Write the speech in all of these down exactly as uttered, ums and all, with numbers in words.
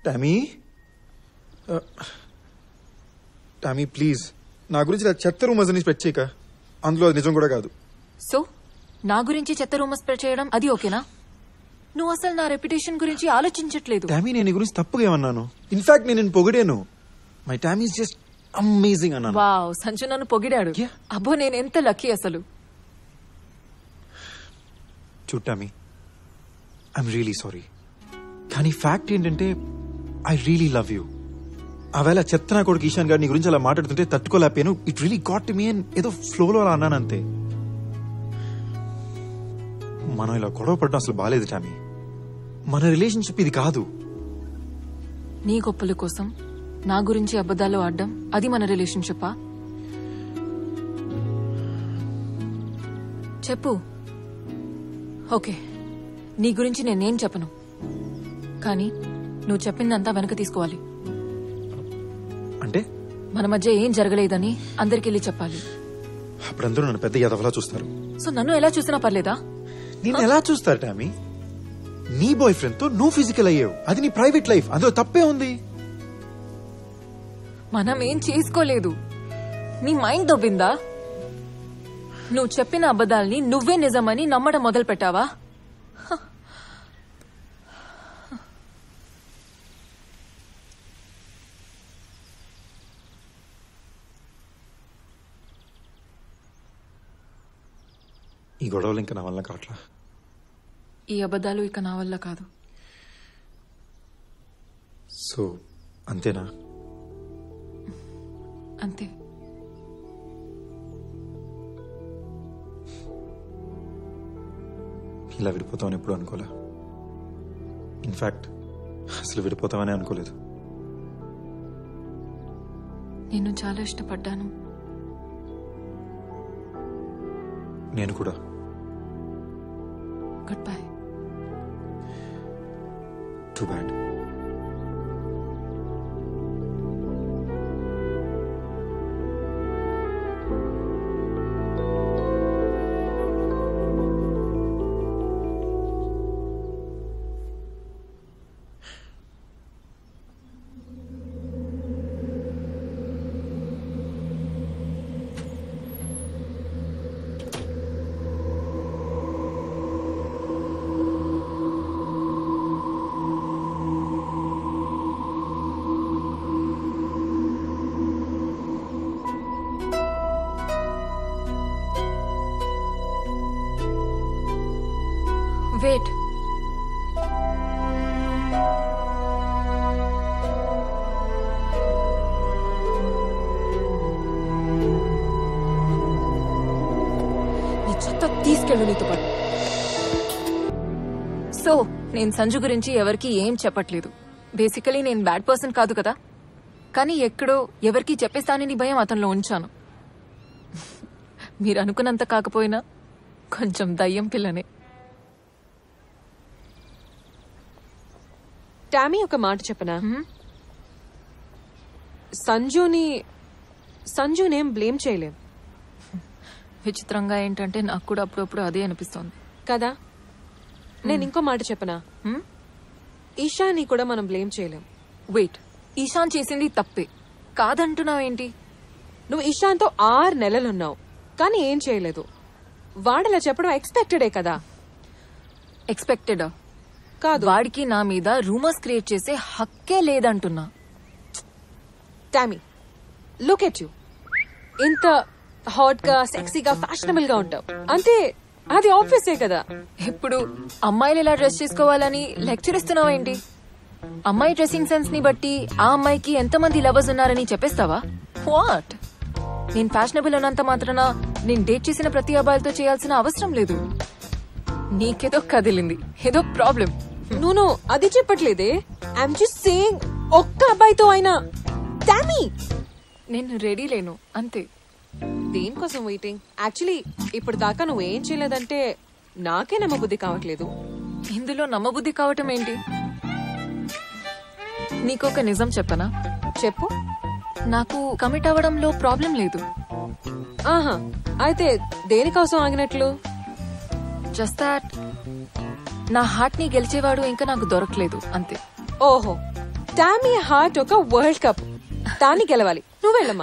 Tommy Tommy please నా గురించి చెత్త రూమర్స్ అని స్ప్రెడ్ చేయక. అందులో అది నిజం కూడా కాదు. సో నా గురించి చెత్త రూమర్స్ స్ప్రెడ్ చేయడం అది ఓకేనా? నువ్వు అసలు నా రెప్యుటేషన్ గురించి ఆలోచించట్లేదు. టామీ నేను నీ గురించి తప్పుగా ఏమన్నాను? ఇన్ఫాక్ట్ నేను నేను పొగిడాను. My Tammy is just amazing అన్నాను. వావ్, సంజు నన్ను పొగిడాడు. అబ్బో నేను ఎంత లక్కీ అసలు. చూడు టామీ, ఐఎమ్ రియలీ సారీ. కానీ ఫ్యాక్ట్ ఏంటంటే ఐ రియలీ లవ్ యూ. ఆవేళ చెత్త నా కొడుకు ఈశాన్ గారు నీ గురించి అలా మాట్లాడుతుంటే తట్టుకోలేకపోయాను. ఇట్ రియలీ గాట్ మీ అని ఏదో ఫ్లోలో అలా అన్నాను అంతే. మనం ఇలా గొడవ పడడం అసలు బాలేదు టామీ. మన రిలేషన్షిప్ ఇది కాదు. నీ గొప్పల కోసం నా గురించి అబద్ధాలు ఆడడం అది మన రిలేషన్షిప్పా? చెప్పు. ఓకే, నీ గురించి నేనేం చెప్పను, కానీ నువ్వు చెప్పిందంతా వెనక తీసుకోవాలి. అంటే మన మధ్య ఏం జరగలేదని అందరికి వెళ్ళి చెప్పాలి. అప్పుడందరూ నన్ను పెద్ద యాదవలా చూస్తారు. సో నన్ను ఎలా చూసినా పర్లేదా? నేను ఎలా చూస్తారు టామీ? నీ బాయ్ ఫ్రెండ్ తో నువ్వు ఫిజికల్ అయ్యావు, అది నీ ప్రైవేట్ లైఫ్, అందులో తప్పే ఉంది. మనం ఏం చేసుకోలేదు. నీ మైండ్ దొబ్బిందా? నువ్వు చెప్పిన అబద్ధాల్ని నువ్వే నిజమని నమ్మడం మొదలు పెట్టావా? ఈ గొడవలు ఇంకా నా వల్ల కావట్లా. ఈ అబద్ధాలు ఇక నా వల్ల కాదు. సో అంతేనా? అంతే. ఇలా విడిపోతామని ఎప్పుడు అనుకోలే. ఇన్ఫాక్ట్ అసలు విడిపోతామని అనుకోలేదు. నేను చాలా ఇష్టపడ్డాను. నేను కూడా. Goodbye. Too bad. Wait. నీ చెత్త తీసుకెళ్ళు నీతో పాటు. సో నేను సంజు గురించి ఎవరికి ఏం చెప్పట్లేదు. బేసికలీ నేను బ్యాడ్ పర్సన్ కాదు కదా, కానీ ఎక్కడో ఎవరికి చెప్పేస్తానని భయం అతనిలో ఉంచాను. మీరు అనుకున్నంత కాకపోయినా కొంచెం దయ్యం పిల్లనే. టామీ ఒక మాట చెప్పనా? సంజుని సంజునేం బ్లేమ్ చేయలేం. విచిత్రంగా ఏంటంటే నాకు కూడా అప్పుడప్పుడు అదే అనిపిస్తోంది కదా. నేను ఇంకో మాట చెప్పనా? ఈశాని కూడా మనం బ్లేమ్ చేయలేం. వెయిట్, ఈశాన్ చేసింది తప్పే కాదంటున్నావేంటి? నువ్వు ఈశాన్తో ఆరు నెలలున్నావు కానీ ఏం చేయలేదు. వాడలా చెప్పడం ఎక్స్పెక్టెడే కదా. ఎక్స్పెక్టెడా కాదు. వాడికి నా మీద రూమర్స్ క్రియేట్ చేసే హక్కే లేదంటున్నా. Tammy, look at you. ఇంత హాట్ గా సెక్సీగా ఫ్యాషనబుల్ గా ఉంటావు అంటే అది ఆబ్వియసే కదా. ఇప్పుడు అమ్మాయిలు ఎలా డ్రెస్ చేసుకోవాలని లెక్చర్ ఇస్తున్నావా ఏంటి? అమ్మాయి డ్రెస్సింగ్ సెన్స్ ని బట్టి ఆ అమ్మాయికి ఎంతమంది లవర్స్ ఉన్నారని చెప్పేస్తావా? వాట్? నేను ఫ్యాషనబుల్ అన్నంత మాత్రాన నేను డేట్ చేసిన ప్రతి అబ్బాయిలతో చేయాల్సిన అవసరం లేదు. నీకేదో కదిలింది, ఏదో ప్రాబ్లం. నువ్వు అది చెప్పట్లేదే. ఐఎమ్ జస్ట్ సేయింగ్ ఒక్క అబ్బాయితో అయినా. టామీ, నేను రెడీ లేను అంతే. దేనికోసం వెయిటింగ్? యాక్చువల్లీ ఇప్పుడు దాకా నువ్వేం చేయలేదంటే నాకే నమ్మబుద్ధి కావట్లేదు. ఇందులో నమ్మబుద్ధి కావటం ఏంటి? నీకొక నిజం చెప్పనా? చెప్పు. నాకు కమిట్ అవ్వడంలో ప్రాబ్లం లేదు. ఆహా, అయితే దేనికోసం ఆగినట్లు? జస్ట్ దాట్ నా హార్ట్ ని గెలిచేవాడు ఇంకా నాకు దొరకలేదు అంతే. ఓహో, టామీ హార్ట్ ఒక వరల్డ్ కప్, దాన్ని గెలవాలి. నువ్వు వెళ్ళమ్మా.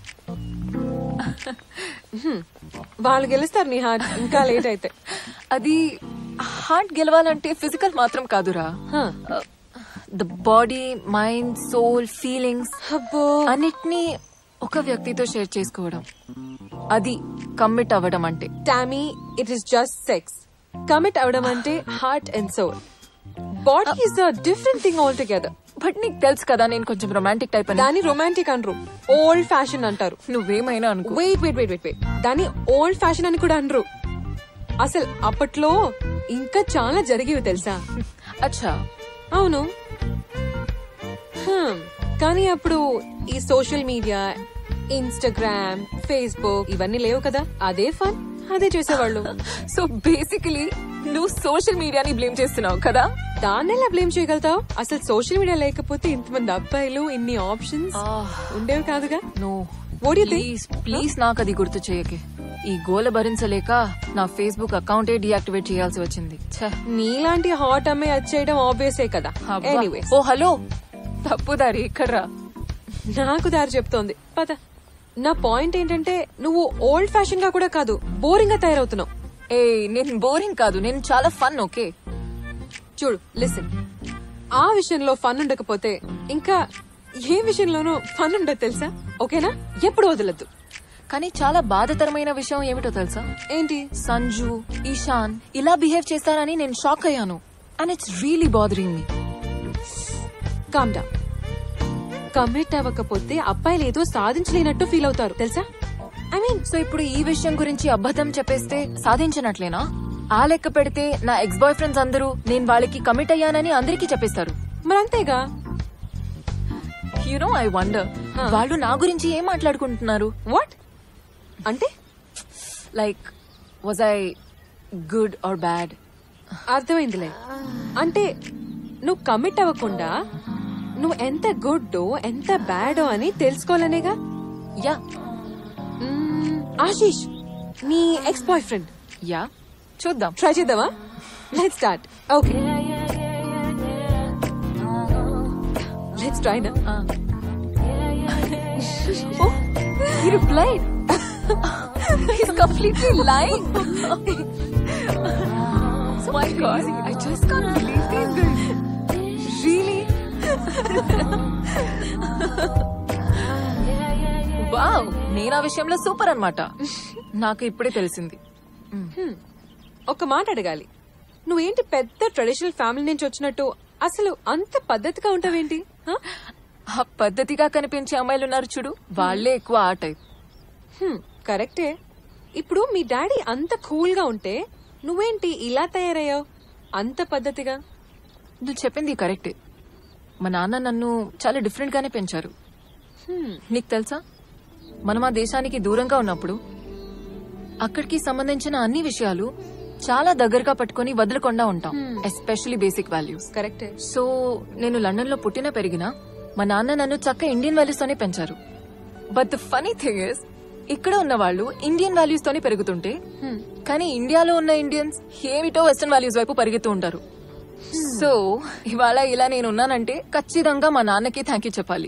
హ్మ్. వాళ్ళు గెలుస్తారు నీ హార్ట్, ఇంకా లేట్ అయితే. అది హార్ట్ గెలవాలంటే ఫిజికల్ మాత్రం కాదురా. The body, mind, soul, feelings అబ్బో, అన్నిటినీ ఒక వ్యక్తితో షేర్ చేసుకోవడం, అది కమిట్ అవ్వడం అంటే. Tammy, it is just sex. Commit అవడం అంటే heart and soul. Body is a different thing all together. But నీకు తెలుసు కదా నేను కొంచెం రొమాంటిక్ టైప్ అని. దాన్ని రొమాంటిక్ అనరు, ఓల్డ్ ఫ్యాషన్ అంటారు. నువ్వేమైనా అనుకో. Wait wait wait wait wait దాన్ని ఓల్డ్ ఫ్యాషన్ అని కూడా అనరు. అసలు అప్పట్లో ఇంకా చాలా జరిగేవి తెలుసా? అచ్చా. అవును. హ్మ్. కానీ అప్పుడు ఈ సోషల్ మీడియా, ఇన్స్టాగ్రామ్, ఫేస్బుక్ ఇవన్నీ లేవు కదా. అదే ఫన్, అదే చేసేవాళ్ళు. సో బేసికలీ నువ్వు సోషల్ మీడియాని బ్లేమ్ చేస్తున్నావు కదా. దాన్ని ఎలా బ్లేమ్ చేయగలుగుతావు? అసలు సోషల్ మీడియా లేకపోతే ఇంతమంది అబ్బాయిలు, ఇన్ని ఆప్షన్స్ ఉండేవి కాదుగా. No What do you think? Please please నాకు అది గుర్తు చేయకే. ఈ గోల భరించలేక నా ఫేస్బుక్ అకౌంటే డియాక్టివేట్ చేయాల్సి వచ్చింది. ఛే. నీలాంటి హాట్ అమ్మాయి అది చేయడం ఆబ్వియసే కదా. అబ్బా. ఎనీవేస్, ఓ హలో, తప్పుదారి ఇక్కడ్రా. నాకు దారి చెప్తోంది, పద. నా పాయింట్ ఏంటంటే నువ్వు ఓల్డ్ ఫ్యాషన్ గా కూడా కాదు, బోరింగ్ గా తయారవుతున్నావు. ఏ నేను బోరింగ్ కాదు, నేను చాలా ఫన్. ఓకే చూడు, లిసన్, ఆ విషయంలో ఫన్ ఉండకపోతే ఇంకా ఏ విషయంలోనూ ఫన్ ఉండదు తెలుసా? ఓకేనా? ఎప్పుడు వదలద్దు. కానీ చాలా బాధాకరమైన విషయం ఏమిటో తెలుసా? ఏంటి? సంజు, ఈశాన్ ఇలా బిహేవ్ చేస్తారని నేను షాక్ అయ్యాను. And it's really bothering me. Calm down. Commit అవ్వకపోతే అబ్బాయిలు ఏదో సాధించలేనట్టు ఫీల్ అవుతారు తెలుసా? ఐ మీన్, సో ఇప్పుడు ఈ విషయం గురించి అబద్ధం చెప్పేస్తే సాధించినట్లేనా? ఆ లెక్క పెడితే నా ఎక్స్ బాయ్ ఫ్రెండ్స్ అందరూ నేను వాళ్ళకి కమిట్ అయ్యానని అందరికీ చెప్పేస్తారు. మరంతేగా. యు నో, ఐ వండర్ వాళ్ళు నా గురించి ఏం మాట్లాడుకుంటున్నారు. వాట్ అంటే? Like was I good or bad? అర్థమైందిలే. అంటే నువ్వు కమిట్ అవ్వకుండా నువ్వు ఎంత గుడ్ ఎంత బ్యాడో అని తెలుసుకోవాలనేగా. యా. మ్మ్, ఆశీష్ నీ ఎక్స్ బాయ్ ఫ్రెండ్. యా, చూద్దాం. ట్రై చేద్దామా? Let's start. Okay, let's try నా. Oh, he replied. He's completely lying. Oh my God, I just can't believe these guys. Really? Wow, నేను ఆ విషయంలో super అన్నమాట. నాకు ఇప్పుడే తెలిసింది. ఒక మాట అడగాలి, నువ్వేంటి పెద్ద ట్రెడిషనల్ ఫ్యామిలీ నుంచి వచ్చినట్టు అసలు అంత పద్ధతిగా ఉంటావేంటి? హ? ఆ పద్ధతిగా కనిపించే అమ్మాయిలు ఉన్నారు చూడు, వాళ్లే ఎక్కువ ఆ టైప్. హ్మ్, కరెక్టే. ఇప్పుడు మీ డాడీ అంత కూల్ గా ఉంటే నువ్వేంటి ఇలా తయారయ్యావు అంత పద్ధతిగా? నువ్వు చెప్పింది కరెక్టే. మా నాన్న నన్ను చాలా డిఫరెంట్ గానే పెంచారు. నీకు తెలుసా, మనం ఆ దేశానికి దూరంగా ఉన్నప్పుడు అక్కడికి సంబంధించిన అన్ని విషయాలు చాలా దగ్గరగా పట్టుకుని వదలకుండా ఉంటాం, ఎస్పెషల్లీ బేసిక్ వాల్యూస్. కరెక్టే. సో నేను లండన్ లో పుట్టిన పెరిగినా మా నాన్న నన్ను చక్క ఇండియన్ వాల్యూస్ తోనే పెంచారు. But the funny thing is, ఇక్కడ ఉన్న వాళ్ళు ఇండియన్ వాల్యూస్ తోనే పెరుగుతుంటే కానీ ఇండియాలో ఉన్న ఇండియన్స్ ఏమిటో వెస్టర్న్ వాల్యూస్ వైపు పరిగెత్తూ ఉంటారు. సో ఇవాళ ఇలా నేను ఉన్నానంటే ఖచ్చితంగా మా నాన్నకి థ్యాంక్ యూ చెప్పాలి.